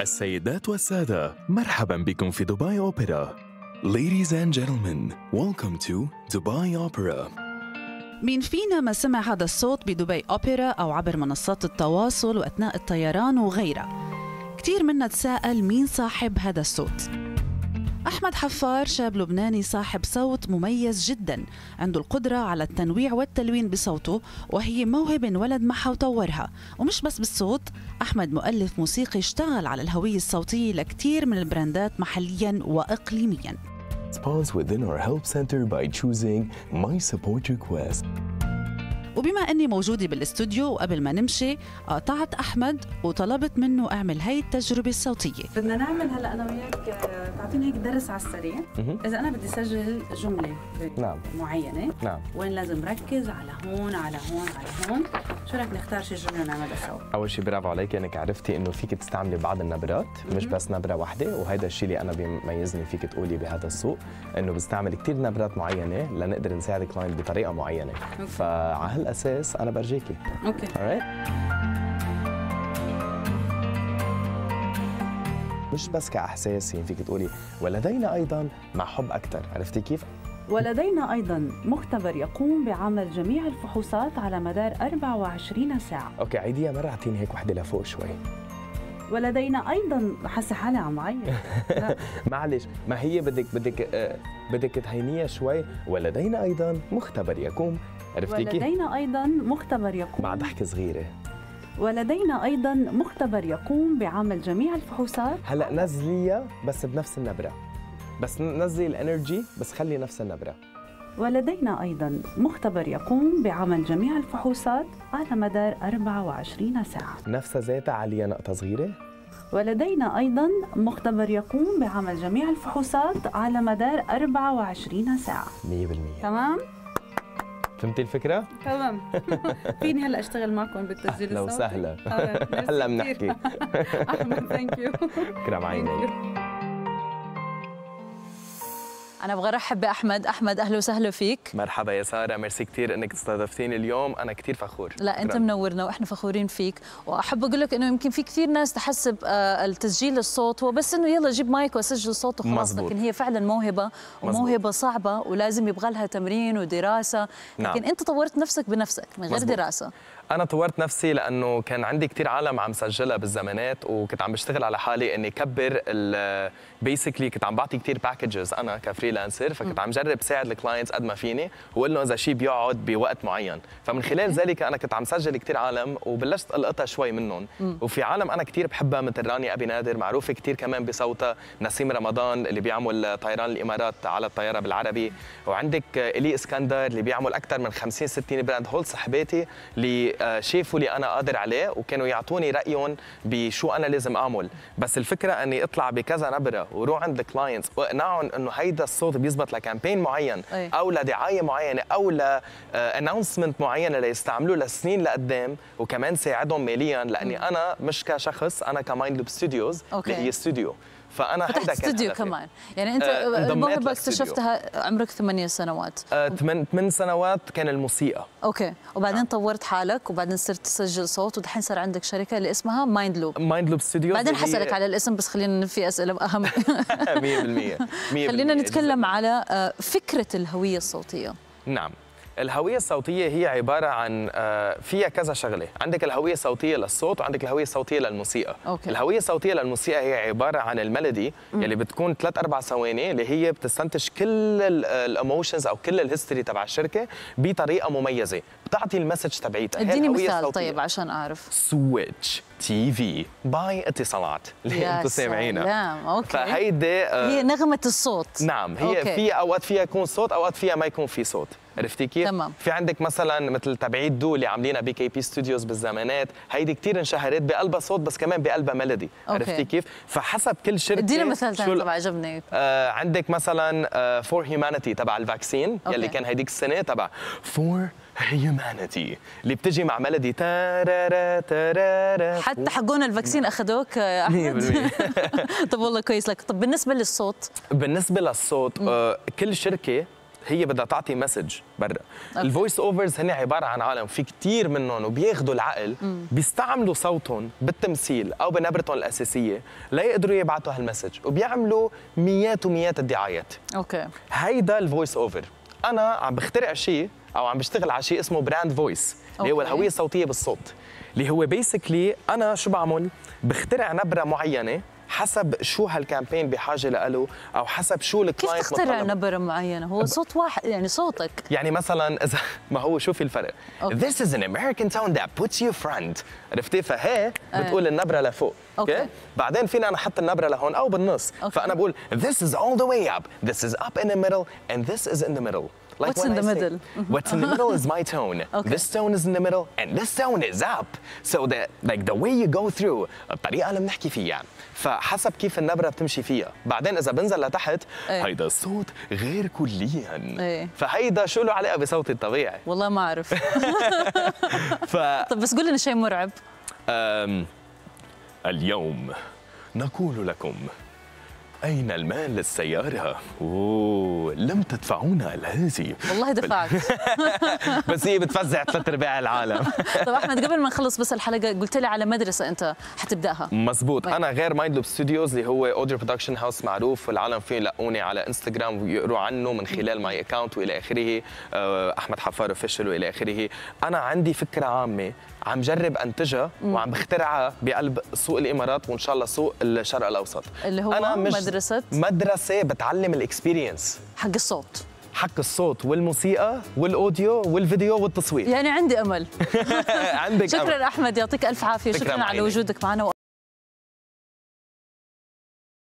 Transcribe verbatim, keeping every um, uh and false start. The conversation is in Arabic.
السيدات والسادة، مرحبا بكم في دبي أوبرا. Ladies and gentlemen, welcome to Dubai Opera. مين فينا ما سمع هذا الصوت بدبي أوبرا أو عبر منصات التواصل وأثناء الطيران وغيرها؟ كتير منا تساءل مين صاحب هذا الصوت؟ أحمد حفار شاب لبناني صاحب صوت مميز جداً، عنده القدرة على التنويع والتلوين بصوته، وهي موهبة انولد معها وطورها. ومش بس بالصوت، أحمد مؤلف موسيقي اشتغل على الهوية الصوتية لكتير من البراندات محلياً وإقليمياً. Pause within our help center by choosing my support request. وبما أني موجودة بالاستوديو وقبل ما نمشي قاطعت أحمد وطلبت منه أعمل هاي التجربة الصوتية. بدنا نعمل هلأ أنا وياك، تعطيني هيك درس على السريع. إذا أنا بدي أسجل جملة نعم. معينة، نعم. وين لازم ركز؟ على هون على هون على هون. شو رأيك نختار شي جملة ونعملها سوا؟ أول شيء برافو عليك إنك عرفتي إنه فيك تستعملي بعض النبرات، مش بس نبرة واحدة، وهذا الشيء اللي أنا بيميزني فيك تقولي بهذا السوق، إنه بستعمل كثير نبرات معينة لنقدر نساعد الكلاينت بطريقة معينة. فعلى هالأساس أنا برجيكي. اوكي. alright. مش بس كإحساس، يعني فيك تقولي ولدينا أيضا مع حب أكثر، عرفتي كيف؟ ولدينا أيضا مختبر يقوم بعمل جميع الفحوصات على مدار أربعة وعشرين ساعة. أوكي عيديها مرة، أعطيني هيك وحدة لفوق شوي. ولدينا أيضا، حاسة حالي عم عيط. معلش، ما هي بدك بدك آه بدك تهينيها شوي. ولدينا أيضا مختبر يقوم، عرفتي كيف؟ ولدينا أيضا مختبر يقوم مع ضحكة صغيرة. ولدينا أيضا مختبر يقوم بعمل جميع الفحوصات. هلا نزليها بس بنفس النبرة، بس نزلي الانرجي بس خلي نفس النبرة. ولدينا أيضا مختبر يقوم بعمل جميع الفحوصات على مدار أربعة وعشرين ساعة. نفسها ذاتها عليها نقطة صغيرة. ولدينا أيضا مختبر يقوم بعمل جميع الفحوصات على مدار أربعة وعشرين ساعة. مية بالمية. تمام؟ فهمتي الفكرة؟ تمام. فيني هلا اشتغل معكم بالتسجيل لو الصوتي؟ سهلة. هلا هلا بنحكي. أحمد ثانك يو. كرم عيني. أنا أبغى أرحب بأحمد. أحمد أهلا وسهلا فيك. مرحبا يا سارة، ميرسي كثير إنك استضفتيني اليوم، أنا كثير فخور. لا أنت منورنا وإحنا فخورين فيك، وأحب أقول لك إنه يمكن في كثير ناس تحسب آه التسجيل الصوت هو بس إنه يلا جيب مايك وأسجل صوت وخلاص، لكن هي فعلا موهبة وموهبة صعبة ولازم يبغى لها تمرين ودراسة. لكن نعم. أنت طورت نفسك بنفسك من غير مزبوط. دراسة. أنا طورت نفسي لأنه كان عندي كثير عالم عم سجلها بالزمانات، وكنت عم بشتغل على حالي إني كبر بيسكلي. كنت عم بعطي كثير باكجز أنا كفريلانسر، فكنت عم جرب ساعد الكلاينتس قد ما فيني، وقول لهم إذا شيء بيقعد بوقت معين. فمن خلال ذلك أنا كنت عم سجل كثير عالم وبلشت ألقطها شوي منهم. مم. وفي عالم أنا كثير بحبها مثل رانيا أبي نادر، معروفة كثير كمان بصوتها، نسيم رمضان اللي بيعمل طيران الإمارات على الطيارة بالعربي، وعندك إلي اسكندر اللي بيعمل أكثر من خمسين ستين براند. هول صحباتي اللي شافوا لي انا قادر عليه وكانوا يعطوني رايهم بشو انا لازم اعمل. بس الفكره اني اطلع بكذا نبره وروح عند الكلاينتس واقنعهم انه هيدا الصوت بيزبط لكامبين معين أي. او لدعايه معينه او لاناونسمنت معينه ليستعملوه لسنين لقدام، وكمان ساعدهم ماليا، لاني م. انا مش كشخص، انا كمايند لوب ستوديوز اللي هي استوديو، فانا هيدا كان استوديو كمان. يعني انت الموهبه اكتشفتها عمرك ثمانية سنوات. ثمان ثمان سنوات كان الموسيقى. اوكي، وبعدين آه. طورت حالك وبعدين صرت تسجل صوت، ودحين صار عندك شركه اللي اسمها مايند لوب. مايند لوب ستوديو. بعدين حسألك على الاسم، بس خلينا في اسئله اهم. مية بالمية. خلينا نتكلم على فكره الهويه الصوتيه. نعم. الهوية الصوتية هي عبارة عن فيها كذا شغلة، عندك الهوية الصوتية للصوت وعندك الهوية الصوتية للموسيقى. أوكي. الهوية الصوتية للموسيقى هي عبارة عن الميلودي يلي بتكون ثلاث أربع ثواني، اللي هي بتستنتج كل الاموشنز أو كل الهيستوري تبع الشركة بطريقة مميزة، بتعطي المسج تبعيتها. اديني مثال طيب عشان أعرف. سويتش تي في باي اتصالات اللي انتم سامعينها. اوكي. فهيدي هي نغمة الصوت. نعم، هي أوكي. في اوقات فيها يكون صوت، اوقات فيها ما يكون في صوت، عرفتي كيف؟ تمام. في عندك مثلا مثل تبعيد دو اللي عاملينها بي كي بي ستوديوز بالزمانات، هيدي كثير انشهرت بقلبها صوت بس كمان بقلبها ميلودي، عرفتي كيف؟ فحسب كل شركه. ادينا مثال ثاني تبع عجبني. آه عندك مثلا فور آه هيومانيتي تبع الفاكسين يلي كان هيديك السنه تبع فور هيومانيتي اللي بتجي مع ميلودي تارارا تارارا. حتى حقون الفاكسين اخذوك يا احمد. طب والله كويس لك. طب بالنسبه للصوت؟ بالنسبه للصوت آه كل شركه هي بدها تعطي مسج برا. الفويس اوفرز هن عباره عن عالم في كثير منهم وبياخذوا العقل مم. بيستعملوا صوتهم بالتمثيل او بنبرتهم الاساسيه ليقدروا يبعثوا هالمسج وبيعملوا مئات ومئات الدعايات. اوكي. هيدا الفويس اوفر. انا عم بخترع شيء او عم بشتغل على شيء اسمه براند فويس اللي هو الهويه الصوتيه بالصوت، اللي هو بيسكلي انا شو بعمل؟ بخترع نبره معينه حسب شو هالكامبين بحاجه له او حسب شو الكلاينت كيف تخترع نبره معينه؟ هو صوت واحد يعني صوتك. يعني مثلا اذا ما هو شوفي الفرق. okay. This is an American tone that puts you front. عرفتي؟ فهي بتقول النبره لفوق. اوكي. okay. بعدين فينا انا احط النبره لهون او بالنص. okay. فانا بقول this is all the way up. This is up in the middle and this is in the middle. Like what's in the middle? What's in the middle is my tone. Okay. This tone is in the middle and this tone is up. So that like the way you go through الطريقة اللي بنحكي فيها. فحسب كيف النبرة بتمشي فيها. بعدين إذا بنزل لتحت ايه. هيدا الصوت غير كليا. ايه. فهيدا شو له علاقة بصوتي الطبيعي؟ والله ما أعرف. ف... طب بس قول لنا شيء مرعب. أم... اليوم نقول لكم أين المال للسيارة؟ أوه لم تدفعونا هذه. والله دفعت. بس هي بتفزع ثلاث أرباع العالم. طب أحمد قبل ما نخلص بس الحلقة قلت لي على مدرسة أنت حتبدأها. مزبوط. طيب. أنا غير مايند لوب ستوديوز اللي هو أوديو برودكشن هاوس معروف والعالم فيه يلاقوني على انستغرام ويقروا عنه من خلال ماي أكاونت وإلى آخره، أحمد حفار اوفيشال وإلى آخره. أنا عندي فكرة عامة عم جرب انتجها وعم بخترعها بقلب سوق الامارات وان شاء الله سوق الشرق الاوسط، اللي هو أنا مش مدرسه مدرسه بتعلم الاكسبيرينس حق الصوت، حق الصوت والموسيقى والاوديو والفيديو والتصوير. يعني عندي امل. عندك شكرا أمل. احمد، يعطيك الف عافيه، شكرا على وجودك معنا.